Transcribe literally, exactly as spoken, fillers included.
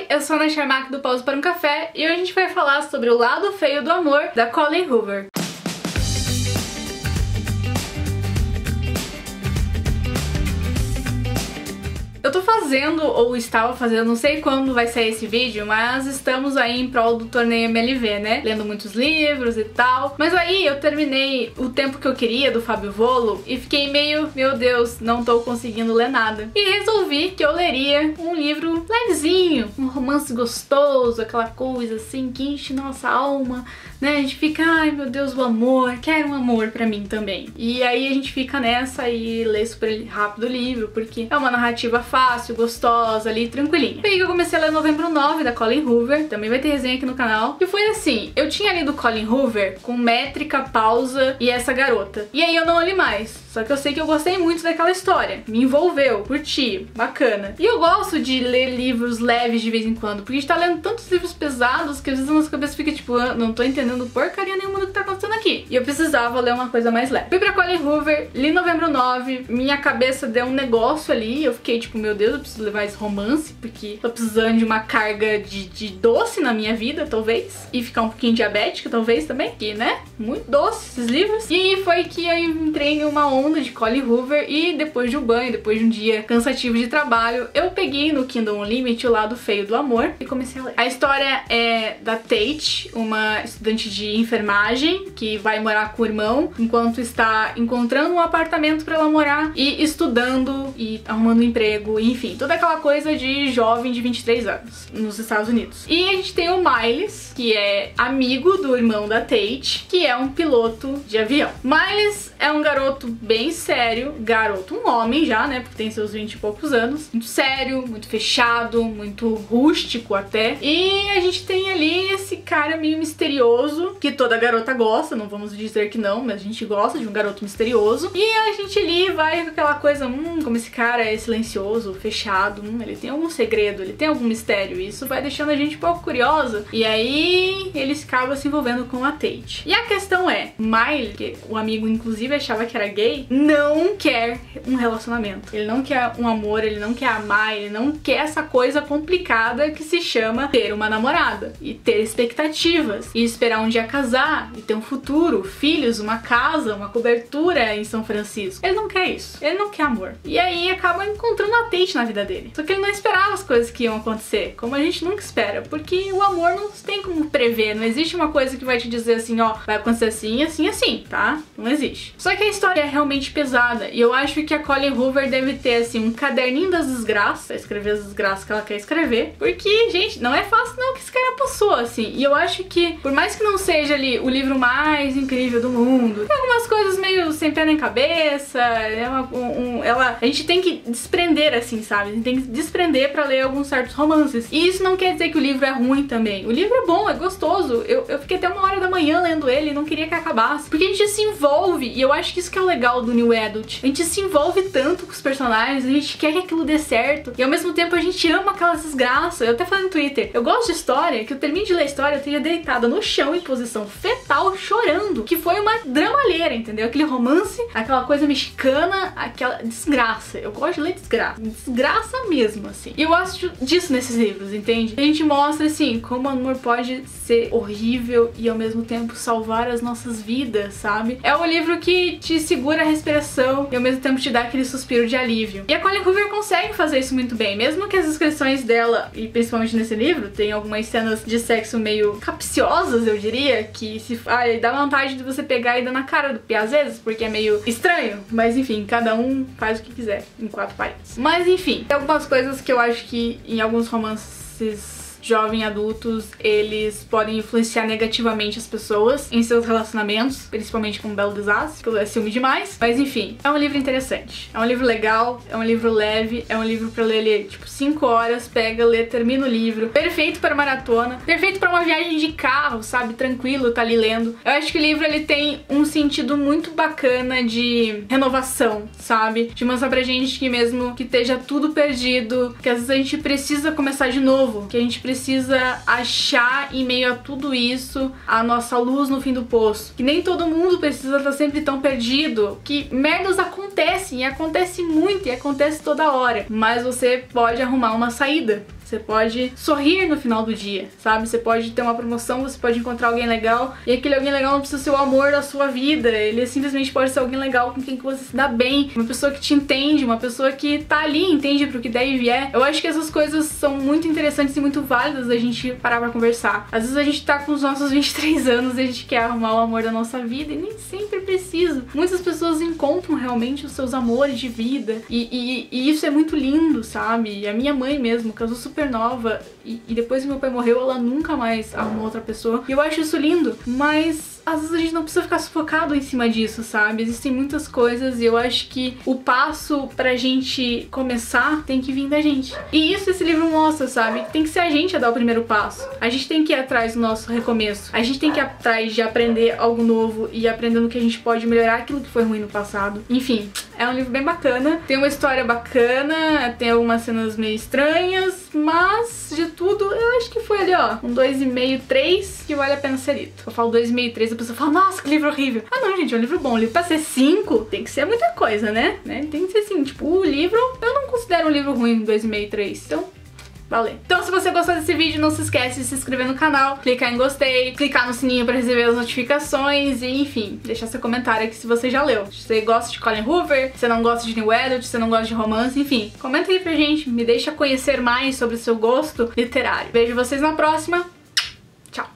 eu sou a Ana Charmack do Pausa para um Café e hoje a gente vai falar sobre o lado feio do amor da Colleen Hoover. Eu tô fazendo, ou estava fazendo, não sei quando vai sair esse vídeo, mas estamos aí em prol do torneio M L V, né? Lendo muitos livros e tal. Mas aí eu terminei o tempo que eu queria do Fábio Volo e fiquei meio, meu Deus, não tô conseguindo ler nada. E resolvi que eu leria um livro levezinho, um romance gostoso, aquela coisa assim que enche nossa alma, né? A gente fica, ai meu Deus, o amor, quero um amor pra mim também. E aí a gente fica nessa e lê super rápido o livro, porque é uma narrativa fácil, gostosa ali, tranquilinha. Foi aí que eu comecei a ler Novembro nove, da Colleen Hoover, também vai ter resenha aqui no canal. E foi assim, eu tinha lido Colleen Hoover com Métrica, Pausa e Essa Garota. E aí eu não li mais. Só que eu sei que eu gostei muito daquela história. Me envolveu, curti, bacana. E eu gosto de ler livros leves de vez em quando, porque a gente tá lendo tantos livros pesados que às vezes a nossa cabeça fica tipo, ah, não tô entendendo porcaria nenhuma do que tá acontecendo aqui. E eu precisava ler uma coisa mais leve. Fui pra Colleen Hoover, li Novembro nove, minha cabeça deu um negócio ali, eu fiquei tipo, meu Deus, eu preciso levar esse romance, porque tô precisando de uma carga de, de doce na minha vida, talvez. E ficar um pouquinho diabética, talvez, também. Que, né? Muito doce esses livros. E foi que eu entrei em uma onda de Colleen Hoover e depois de um banho, depois de um dia cansativo de trabalho, eu peguei no Kindle Unlimited O Lado Feio do Amor e comecei a ler. A história é da Tate, uma estudante de enfermagem que vai morar com o irmão enquanto está encontrando um apartamento pra ela morar e estudando e arrumando um emprego, enfim, toda aquela coisa de jovem de vinte e três anos nos Estados Unidos. E a gente tem o Miles, que é amigo do irmão da Tate, que é um piloto de avião. Miles é um garoto bem sério, garoto, um homem já, né, porque tem seus vinte e poucos anos, muito sério, muito fechado, muito rústico até, e a gente tem ali esse cara meio misterioso, que toda garota gosta, não vamos dizer que não, mas a gente gosta de um garoto misterioso, e a gente ali vai com aquela coisa, hum, como esse cara é silencioso, fechado, hum, ele tem algum segredo, ele tem algum mistério, e isso vai deixando a gente um pouco curiosa, e aí ele acaba se envolvendo com a Tate. E a questão é, Miley, que o amigo inclusive achava que era gay, não quer um relacionamento. Ele não quer um amor, ele não quer amar, ele não quer essa coisa complicada que se chama ter uma namorada e ter expectativas e esperar um dia casar e ter um futuro, filhos, uma casa, uma cobertura em São Francisco. Ele não quer isso. Ele não quer amor. E aí acaba encontrando a Tate na vida dele. Só que ele não esperava as coisas que iam acontecer, como a gente nunca espera, porque o amor não tem como prever, não existe uma coisa que vai te dizer assim, ó, vai acontecer assim, assim, assim, tá? Não existe. Só que a história é realmente pesada e eu acho que a Colleen Hoover deve ter assim um caderninho das desgraças pra escrever as desgraças que ela quer escrever, porque, gente, não é fácil não que esse cara passou, assim, e eu acho que por mais que não seja ali o livro mais incrível do mundo, tem algumas coisas meio sem pé nem cabeça, é uma, um, um, ela, a gente tem que desprender assim, sabe, a gente tem que desprender pra ler alguns certos romances, e isso não quer dizer que o livro é ruim também, o livro é bom, é gostoso, eu, eu fiquei até uma hora da manhã lendo ele e não queria que acabasse, porque a gente se envolve, e eu acho que isso que é o legal do New Adult. A gente se envolve tanto com os personagens, a gente quer que aquilo dê certo, e ao mesmo tempo a gente ama aquelas desgraças. Eu até falei no Twitter, eu gosto de história, que eu termine de ler a história, eu esteja deitada no chão em posição fetal, chorando, que foi uma dramalheira, entendeu? Aquele romance, aquela coisa mexicana, aquela desgraça. Eu gosto de ler desgraça, desgraça mesmo, assim. E eu gosto disso nesses livros, entende? A gente mostra, assim, como o amor pode ser horrível e ao mesmo tempo salvar as nossas vidas, sabe? É um livro que te segura a respiração e ao mesmo tempo te dá aquele suspiro de alívio. E a Colleen Hoover consegue fazer isso muito bem, mesmo que as descrições dela, e principalmente nesse livro, tem algumas cenas de sexo meio capciosas, eu diria, que se ai, dá vontade de você pegar e dar na cara do pé às vezes, porque é meio estranho, mas enfim, cada um faz o que quiser em quatro paredes. Mas enfim, tem algumas coisas que eu acho que em alguns romances jovens adultos, eles podem influenciar negativamente as pessoas em seus relacionamentos, principalmente com um belo desastre, que é ciúme demais. Mas enfim, é um livro interessante, é um livro legal, é um livro leve, é um livro pra ler, ler tipo cinco horas, pega, lê, termina o livro, perfeito para maratona, perfeito para uma viagem de carro, sabe, tranquilo, tá ali lendo. Eu acho que o livro ele tem um sentido muito bacana de renovação, sabe, de mostrar pra gente que mesmo que esteja tudo perdido, que às vezes a gente precisa começar de novo, que a gente precisa precisa achar em meio a tudo isso a nossa luz no fim do poço, que nem todo mundo precisa estar sempre tão perdido, que merdas acontecem acontecem, e acontece muito, e acontece toda hora. Mas você pode arrumar uma saída. Você pode sorrir no final do dia, sabe? Você pode ter uma promoção, você pode encontrar alguém legal, e aquele alguém legal não precisa ser o amor da sua vida, ele simplesmente pode ser alguém legal com quem que você se dá bem, uma pessoa que te entende, uma pessoa que tá ali, entende pro que der e vier. Eu acho que essas coisas são muito interessantes e muito válidas da gente parar pra conversar. Às vezes a gente tá com os nossos vinte e três anos e a gente quer arrumar o amor da nossa vida, e nem sempre precisa. Muitas pessoas encontram realmente os seus amores de vida, e, e, e isso é muito lindo, sabe? E a minha mãe mesmo casou super nova, e, e depois que meu pai morreu, ela nunca mais arrumou outra pessoa. E eu acho isso lindo, mas às vezes a gente não precisa ficar sufocado em cima disso, sabe? Existem muitas coisas, e eu acho que o passo pra gente começar tem que vir da gente. E isso esse livro mostra, sabe? Tem que ser a gente a dar o primeiro passo. A gente tem que ir atrás do nosso recomeço. A gente tem que ir atrás de aprender algo novo e aprendendo que a gente pode melhorar aquilo que foi ruim no passado. Enfim, é um livro bem bacana. Tem uma história bacana, tem algumas cenas meio estranhas, mas de tudo eu acho que foi ali, ó, um dois e meio, três, que vale a pena ser lido. Eu falo dois e meio, três, a pessoa fala, nossa, que livro horrível. Ah não, gente, é um livro bom. O livro pra ser cinco tem que ser muita coisa, né? né? Tem que ser assim, tipo, o livro, eu não considero um livro ruim, dois e meio, três. Então, valeu. Então se você gostou desse vídeo, não se esquece de se inscrever no canal, clicar em gostei, clicar no sininho pra receber as notificações e, enfim, deixar seu comentário aqui se você já leu. Se você gosta de Colin Hoover, se você não gosta de New Adult, se você não gosta de romance, enfim, comenta aí pra gente, me deixa conhecer mais sobre o seu gosto literário. Vejo vocês na próxima.